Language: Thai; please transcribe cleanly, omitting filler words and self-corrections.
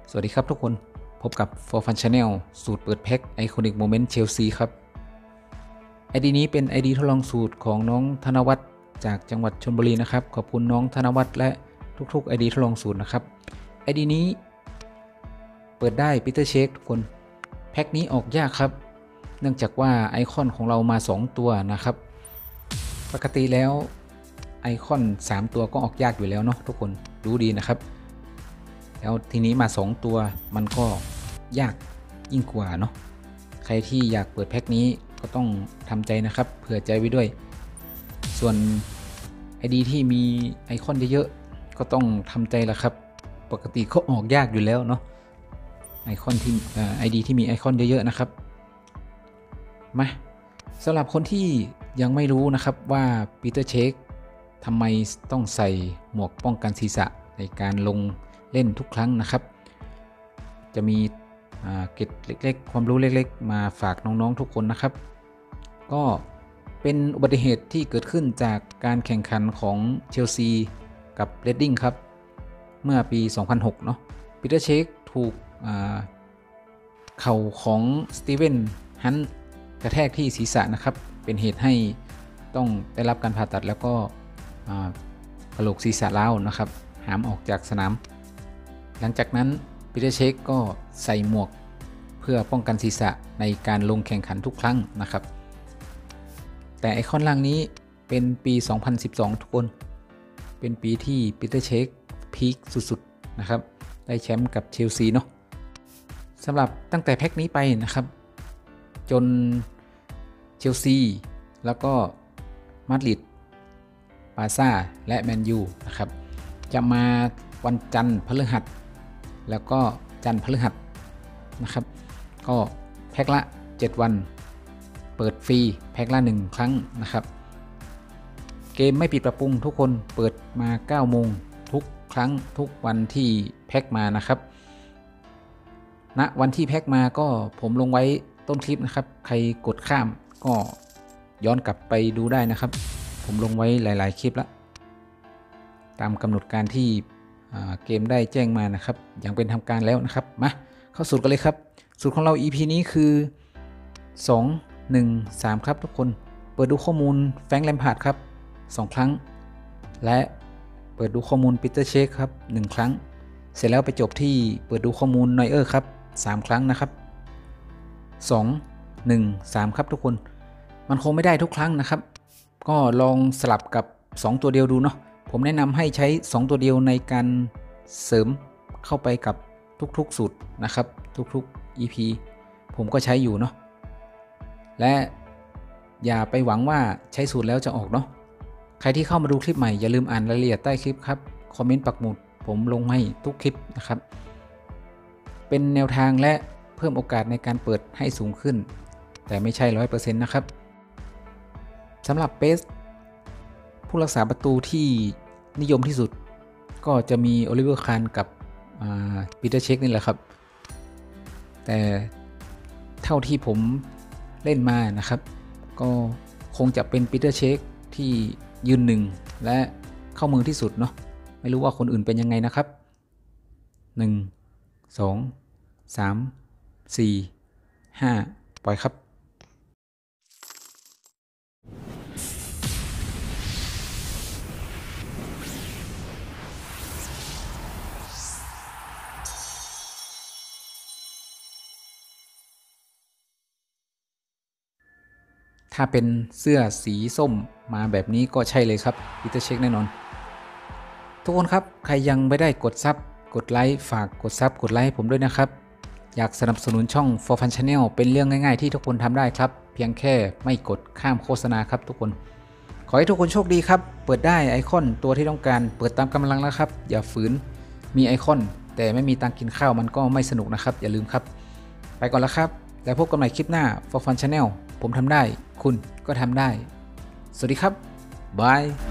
สวัสดีครับทุกคนพบกับ For Fun Channel สูตรเปิดแพ็ค Iconic Moment Chelsea ครับ ID นี้เป็น ID ทดลองสูตรของน้องธนวัฒน์จากจังหวัดชลบุรีนะครับขอบคุณน้องธนวัฒน์และทุกๆ ID ทดลองสูตรนะครับ ID นี้เปิดได้ปีเตอร์เช็คทุกคนแพ็คนี้ออกยากครับเนื่องจากว่าไอคอนของเรามา2ตัวนะครับปกติแล้วไอคอน3ตัวก็ออกยากอยู่แล้วเนาะทุกคนรู้ดีนะครับแล้วทีนี้มา2ตัวมันก็ยากยิ่งกว่าเนาะใครที่อยากเปิดแพ็คนี้ก็ต้องทำใจนะครับเผื่อใจไว้ด้วยส่วน ID ที่มีไอคอนเยอะๆก็ต้องทำใจละครับปกติก็ออกยากอยู่แล้วเนาะไอคอนที่ID ที่มีไอคอนเยอะๆนะครับมาสำหรับคนที่ยังไม่รู้นะครับว่าปีเตอร์เช็คทำไมต้องใส่หมวกป้องกันศีรษะในการลงเล่นทุกครั้งนะครับจะมีเกร็ดเล็กๆความรู้เล็กๆมาฝากน้องๆทุกคนนะครับก็เป็นอุบัติเหตุที่เกิดขึ้นจากการแข่งขันของเชลซีกับเรดดิ้งครับเมื่อปี 2006 เนาะปีเตอร์เช็คถูกเข่าของสตีเวนฮันต์กระแทกที่ศีรษะนะครับเป็นเหตุให้ต้องได้รับการผ่าตัดแล้วก็กระโหลกศีรษะร้าวนะครับหามออกจากสนามหลังจากนั้นปีเตอร์เช็คก็ใส่หมวกเพื่อป้องกันศีรษะในการลงแข่งขันทุกครั้งนะครับแต่ไอคอนล่างนี้เป็นปี 2012 ทุกคนเป็นปีที่ปีเตอร์เช็คพีคสุดๆนะครับได้แชมป์กับเชลซีเนาะสำหรับตั้งแต่แพ็คนี้ไปนะครับจนเชลซีแล้วก็มาดริดบาร์ซ่าและแมนยูนะครับจะมาวันจันทร์พฤหัสแล้วก็จันทร์พฤหัสนะครับก็แพ็คละ7วันเปิดฟรีแพ็คละ1ครั้งนะครับเกมไม่ปิดปรับปรุงทุกคนเปิดมา9โมงทุกครั้งทุกวันที่แพ็คมานะครับณวันที่แพ็คมาก็ผมลงไว้ต้นคลิปนะครับใครกดข้ามก็ย้อนกลับไปดูได้นะครับผมลงไว้หลายๆคลิปแล้วตามกำหนดการที่เกมได้แจ้งมานะครับอย่างเป็นทางการแล้วนะครับมาเข้าสูตรกันเลยครับสูตรของเรา EP นี้คือ2 1 3ครับทุกคนเปิดดูข้อมูลแฟรงค์ แลมพาร์ดครับ2ครั้งและเปิดดูข้อมูลปีเตอร์เช็คครับ1ครั้งเสร็จแล้วไปจบที่เปิดดูข้อมูลนอยเออร์ครับ3ครั้งนะครับ2 1 3ครับทุกคนมันคงไม่ได้ทุกครั้งนะครับก็ลองสลับกับ2ตัวเดียวดูเนาะผมแนะนำให้ใช้2ตัวเดียวในการเสริมเข้าไปกับทุกๆสูตรนะครับทุกๆ EP ผมก็ใช้อยู่เนาะและอย่าไปหวังว่าใช้สูตรแล้วจะออกเนาะใครที่เข้ามาดูคลิปใหม่อย่าลืมอ่านรายละเอียดใต้คลิปครับคอมเมนต์ปักหมุดผมลงให้ทุกคลิปนะครับเป็นแนวทางและเพิ่มโอกาสในการเปิดให้สูงขึ้นแต่ไม่ใช่ 100% นะครับสำหรับเปสผู้รักษาประตูที่นิยมที่สุดก็จะมีโอลิเวอร์คานกับปีเตอร์เช็คนี่แหละครับแต่เท่าที่ผมเล่นมานะครับก็คงจะเป็นปีเตอร์เช็คที่ยืนหนึ่งและเข้ามือที่สุดเนาะไม่รู้ว่าคนอื่นเป็นยังไงนะครับ1 2 3 4 5ปล่อยครับถ้าเป็นเสื้อสีส้มมาแบบนี้ก็ใช่เลยครับปีเตอร์เช็คแน่นอนทุกคนครับใครยังไม่ได้กดซับกดไลค์ฝากกดซับกดไลค์ให้ผมด้วยนะครับอยากสนับสนุนช่อง For Fun Channel เป็นเรื่องง่ายๆที่ทุกคนทำได้ครับเพียงแค่ไม่กดข้ามโฆษณาครับทุกคนขอให้ทุกคนโชคดีครับเปิดได้ไอคอนตัวที่ต้องการเปิดตามกำลังแล้วครับอย่าฝืนมีไอคอนแต่ไม่มีตังกินข้าวมันก็ไม่สนุกนะครับอย่าลืมครับไปก่อนแล้วครับแล้วพบกันใหม่คลิปหน้า For Fun Channel ผมทำได้คุณก็ทำได้สวัสดีครับบาย